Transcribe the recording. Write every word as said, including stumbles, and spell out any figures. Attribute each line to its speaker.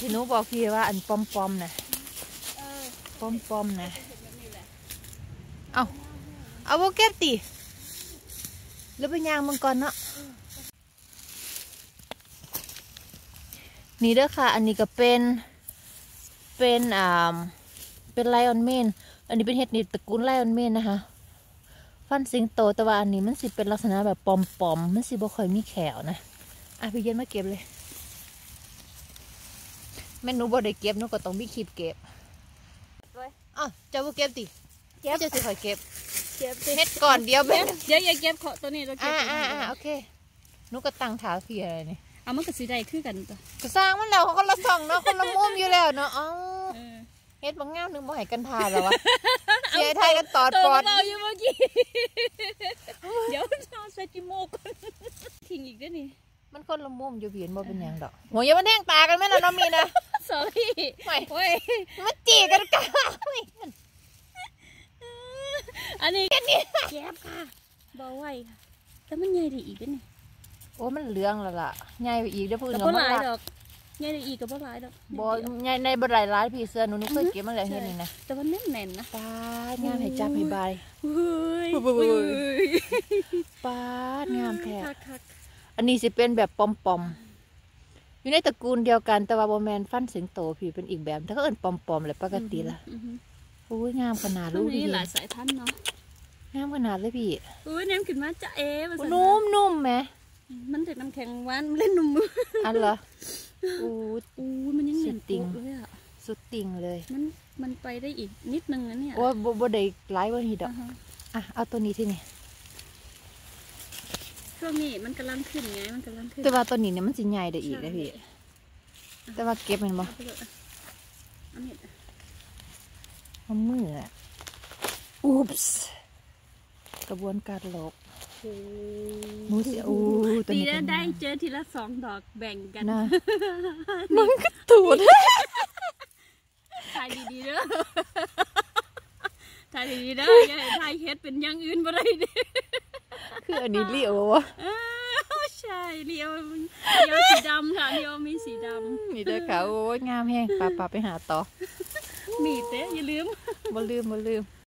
Speaker 1: ที่หนูบอกพี่ว่าอันปอมปอมนะปอมปอมนะเอาเอาโบเก็บตีหรือไปยางมังกรเนาะนี่เด้อค่ะอันนี้ก็เป็นเป็นอ่าเป็นไลออนเมนอันนี้เป็นเห็ดนี่ตระกูลไลออนเมนนะคะฟันสิงโตแต่ว่าอันนี้มันสิเป็นลักษณะแบบปอมปอมมันสิบ่ค่อยมีแขวนะอ่ะพี่เย็นมาเก็บเลยแม่หนูบ่ได้เก็บหนูก็ต้องมีคลิปเก็บอ้าวเจ้าบ่เก็บติเก็บเจ้าสิค่อยเก็บเก็บเห็ดก่อนเดียวแม่
Speaker 2: เดี๋ยวอย่าเก็บขอตัวนี้เราเก็บ
Speaker 1: อ่าอ่าอ่าโอเคหนูก็ตั้งถาพี่อะไรนี่
Speaker 2: เอามันก็สีได้คือกันตัว
Speaker 1: ก็สร้างมันแล้วเขาคนละส่องเนาะคนละมุมอยู่แล้วเนาะอ๋อเฮ็ดบางแง่นึงบ่ให้กันทาแล้ววะเสียไทยกันตอดปอด
Speaker 2: เราอยู่เมื่อกี้เดี๋ยวเราใส่จิโมกทิ้งอีกด้วยนี่
Speaker 1: มันคนละมุมอยู่เบียนบ่เป็นยังดอกโหอย่ามาแทงตากันแม่นะน้องมีนะ
Speaker 2: sorry
Speaker 1: ไม่เว้ยมันจีกันกัน
Speaker 2: อันนี้แก็บค่ะเบาไว้ค่ะแต่มันใหญ่ได้อีกด้วยนี่
Speaker 1: โอ้มันเหลืองแล้วล่ะใหญ่ไปอีกเดี๋ยวพูด
Speaker 2: กับบ่หลายดอกใหญ่ได้อีกกับบ่หลายดอก
Speaker 1: บ่ใหญ่ในบ่หลายหลายพี่เสื้อหนูหนูเคยเก็บมาแล้วเฮ็ดนี่นะ
Speaker 2: แต่ว่าแน่นๆนะ
Speaker 1: ปาดงามให้จับให้บาย
Speaker 2: เฮ้ย
Speaker 1: ปาดงามแท้อันนี้สิเป็นแบบปอมๆอยู่ในตระกูลเดียวกันแต่ว่าโบแมนฟันสิงโตผีเป็นอีกแบบถ้าก็เอิญปอมๆเลยปกติละอุ้ยงามขนาดลูก
Speaker 2: นี่หลายสายพันธุ์เนาะ
Speaker 1: งามขนาดเลยพี่
Speaker 2: อุ้ยเน้มขึ้นมาจะเอ๋
Speaker 1: นุ่มนุ่มไหม
Speaker 2: มันเด็กน้ำแข็งหวานเล่นนุ่มมือ
Speaker 1: อันเหรออู้
Speaker 2: อู้มันยังเหนียนติ่งเลยอ่ะ
Speaker 1: สุดติ่งเลย
Speaker 2: มันมันไปได้อีกนิดนึงนะเนี่ย
Speaker 1: โอ้โบโบได้ไลฟ์วันฮิดอ่ะอ่ะเอาตัวนี้ที่นี่
Speaker 2: ช่วงนี้มันกำลังขึ้นไงมันกำลังขึ้น
Speaker 1: แต่ว่าตัวนี้เนี่ยมันสิใหญ่ได้อีกเลยพี่แต่ว่าเก็บมันบ่มันมืออ่ะอุ๊บส์กระบวนการหลบมูสิอู้
Speaker 2: ตีได้ได้เจอทีละสองดอกแบ่งกัน
Speaker 1: นะมันก็ตูด
Speaker 2: ถ่ายดีๆเด้อถ่ายดีๆเด้ออย่าให้ถ่ายเฮ็ดเป็นอย่างอื่นบ่ได้ดิ
Speaker 1: คืออันนี้เลี้ยววะ
Speaker 2: ใช่เลี้ยวเลี้ยวสีดำค่ะเลี้ยวมีสีดำ
Speaker 1: นี่เด้อค่ะโอ้ยงามแห้งป่าป่าไปหาต่อ
Speaker 2: มีเต้อย่าลืม
Speaker 1: บ่ลืมบ่ลืม